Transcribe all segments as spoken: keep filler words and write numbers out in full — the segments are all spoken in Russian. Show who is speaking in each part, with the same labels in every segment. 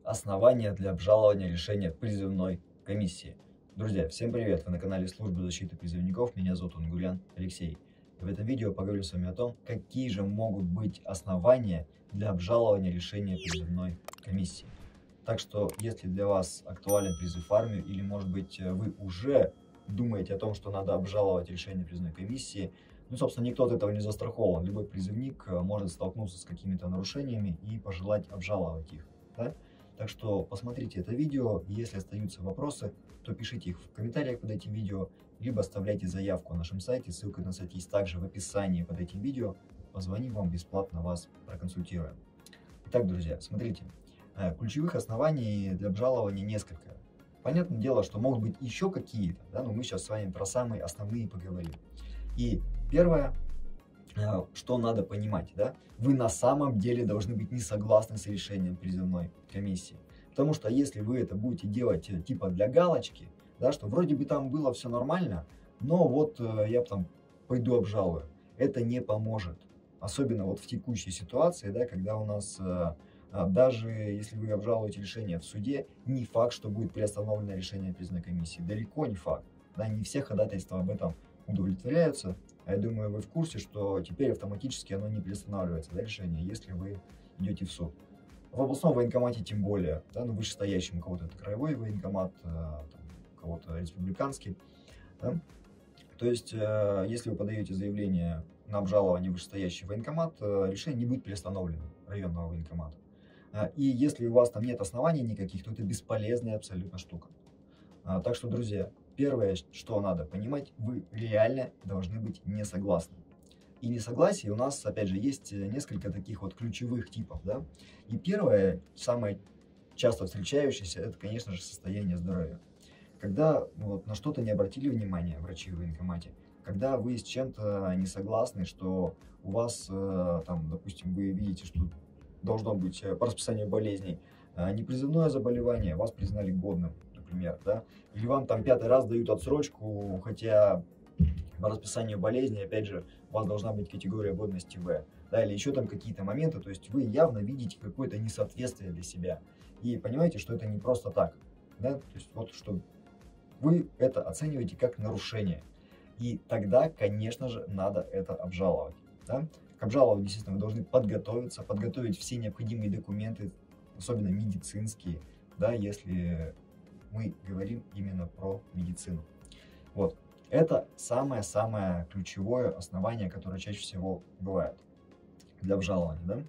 Speaker 1: Основания для обжалования решения призывной комиссии. Друзья, всем привет! Вы на канале Службы защиты призывников. Меня зовут Ангулян Алексей. И в этом видео поговорю с вами о том, какие же могут быть основания для обжалования решения призывной комиссии. Так что, если для вас актуален призыв в армию, или, может быть, вы уже думаете о том, что надо обжаловать решение призывной комиссии, ну, собственно, никто от этого не застрахован. Любой призывник может столкнуться с какими-то нарушениями и пожелать обжаловать их. Да? Так что посмотрите это видео, и если остаются вопросы, то пишите их в комментариях под этим видео, либо оставляйте заявку на нашем сайте, ссылка на сайт есть также в описании под этим видео. Позвоним вам бесплатно, вас проконсультируем. Итак, друзья, смотрите, ключевых оснований для обжалования несколько. Понятное дело, что могут быть еще какие-то, да, но мы сейчас с вами про самые основные поговорим. И первое, что надо понимать, да, вы на самом деле должны быть не согласны с решением призывной комиссии. Потому что если вы это будете делать типа для галочки, да, что вроде бы там было все нормально, но вот я там пойду обжалую, это не поможет. Особенно вот в текущей ситуации, да, когда у нас даже если вы обжалуете решение в суде, не факт, что будет приостановлено решение призывной комиссии. Далеко не факт. Да, не все ходатайства об этом удовлетворяются. А я думаю, вы в курсе, что теперь автоматически оно не приостанавливается, да, решение, если вы идете в суд. В областном военкомате тем более, да, ну, вышестоящим, у кого-то это краевой военкомат, у кого-то республиканский. Да. То есть, если вы подаете заявление на обжалование в вышестоящий военкомат, решение не будет приостановлено районного военкомата. И если у вас там нет оснований никаких, то это бесполезная абсолютно штука. Так что, друзья, первое, что надо понимать, вы реально должны быть не согласны. И несогласие у нас, опять же, есть несколько таких вот ключевых типов, да. И первое, самое часто встречающееся, это, конечно же, состояние здоровья. Когда вот, на что-то не обратили внимания врачи в военкомате, когда вы с чем-то не согласны, что у вас, там, допустим, вы видите, что должно быть по расписанию болезней непризывное заболевание, вас признали годным, например, да, или вам там пятый раз дают отсрочку, хотя по расписанию болезни, опять же, у вас должна быть категория годности В, да, или еще там какие-то моменты, то есть вы явно видите какое-то несоответствие для себя, и понимаете, что это не просто так, да, то есть вот что вы это оцениваете как нарушение, и тогда, конечно же, надо это обжаловать, да. К обжалованию, естественно, вы должны подготовиться, подготовить все необходимые документы, особенно медицинские, да, если мы говорим именно про медицину. Вот. Это самое-самое ключевое основание, которое чаще всего бывает для обжалования. Да?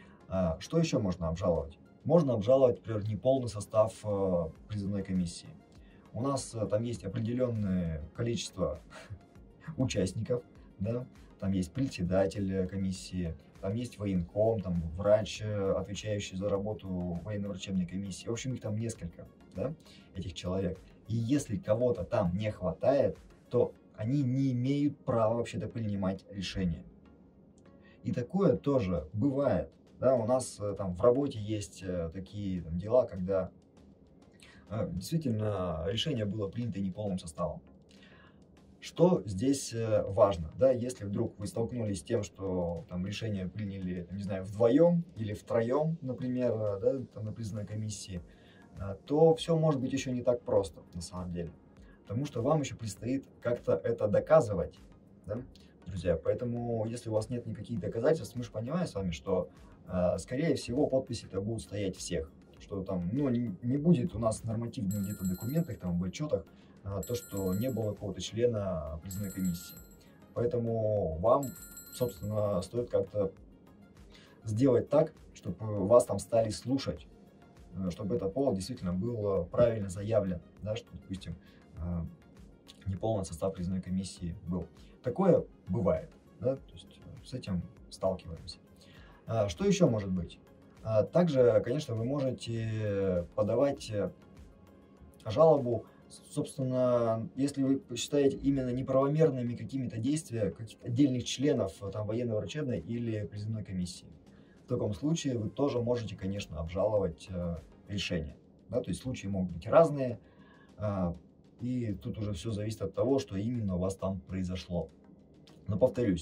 Speaker 1: А, что еще можно обжаловать? Можно обжаловать, например, неполный состав э, призывной комиссии. У нас э, там есть определенное количество участников, да? Там есть председатель комиссии, там есть военком, там врач, отвечающий за работу военно-врачебной комиссии. В общем, их там несколько, да, этих человек. И если кого-то там не хватает, то они не имеют права вообще-то принимать решения. И такое тоже бывает. Да, у нас там в работе есть такие там дела, когда действительно решение было принято неполным составом. Что здесь важно, да, если вдруг вы столкнулись с тем, что там решение приняли, не знаю, вдвоем или втроем, например, да, там, на призывной комиссии, то все может быть еще не так просто на самом деле, потому что вам еще предстоит как-то это доказывать, да, друзья. Поэтому, если у вас нет никаких доказательств, мы же понимаем с вами, что, скорее всего, подписи-то будут стоять всех, что там, ну, не, не будет у нас нормативных где-то документах, там, в отчетах, то, что не было какого-то члена призывной комиссии. Поэтому вам, собственно, стоит как-то сделать так, чтобы вас там стали слушать, чтобы этот повод действительно был правильно заявлен, да, что, допустим, неполный состав призывной комиссии был. Такое бывает, да, то есть с этим сталкиваемся. Что еще может быть? Также, конечно, вы можете подавать жалобу. Собственно, если вы считаете именно неправомерными какими-то действия каких-то отдельных членов там, военно-врачебной или призывной комиссии, в таком случае вы тоже можете, конечно, обжаловать э, решение. Да? То есть случаи могут быть разные, э, и тут уже все зависит от того, что именно у вас там произошло. Но повторюсь,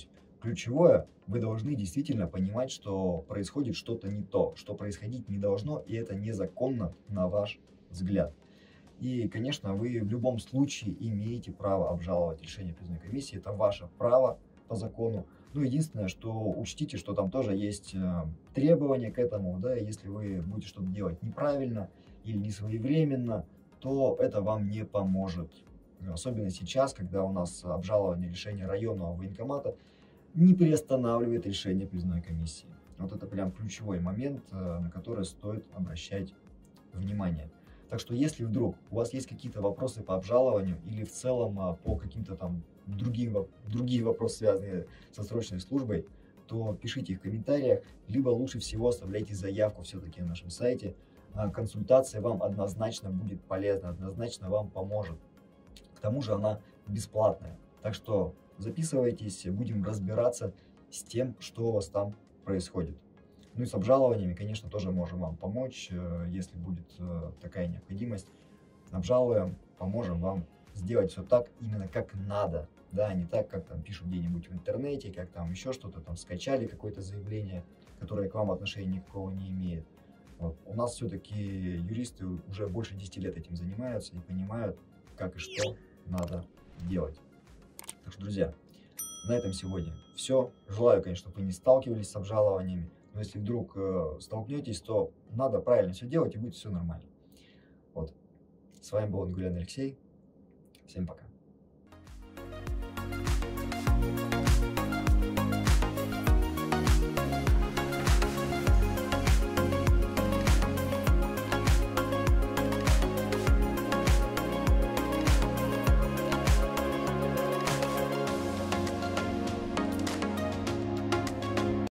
Speaker 1: ключевое, вы должны действительно понимать, что происходит что-то не то, что происходить не должно, и это незаконно на ваш взгляд. И, конечно, вы в любом случае имеете право обжаловать решение призывной комиссии, это ваше право по закону. Ну, единственное, что учтите, что там тоже есть э, требования к этому, да, если вы будете что-то делать неправильно или не своевременно, то это вам не поможет. Особенно сейчас, когда у нас обжалование решения районного военкомата не приостанавливает решение призывной комиссии. Вот это прям ключевой момент, э, на который стоит обращать внимание. Так что если вдруг у вас есть какие-то вопросы по обжалованию или в целом а, по каким-то там другим, другие вопросы, связанные со срочной службой, то пишите их в комментариях, либо лучше всего оставляйте заявку все-таки на нашем сайте. А, консультация вам однозначно будет полезна, однозначно вам поможет. К тому же она бесплатная. Так что записывайтесь, будем разбираться с тем, что у вас там происходит. Ну и с обжалованиями, конечно, тоже можем вам помочь, если будет такая необходимость. Обжалуем, поможем вам сделать все так, именно как надо, да, не так, как там пишут где-нибудь в интернете, как там еще что-то, там скачали какое-то заявление, которое к вам отношения никакого не имеет. Вот. У нас все-таки юристы уже больше десяти лет этим занимаются и понимают, как и что надо делать. Так что, друзья, на этом сегодня все. Желаю, конечно, чтобы вы не сталкивались с обжалованиями. Но если вдруг э, столкнетесь, то надо правильно все делать, и будет все нормально. Вот. С вами был Нгулян Алексей. Всем пока.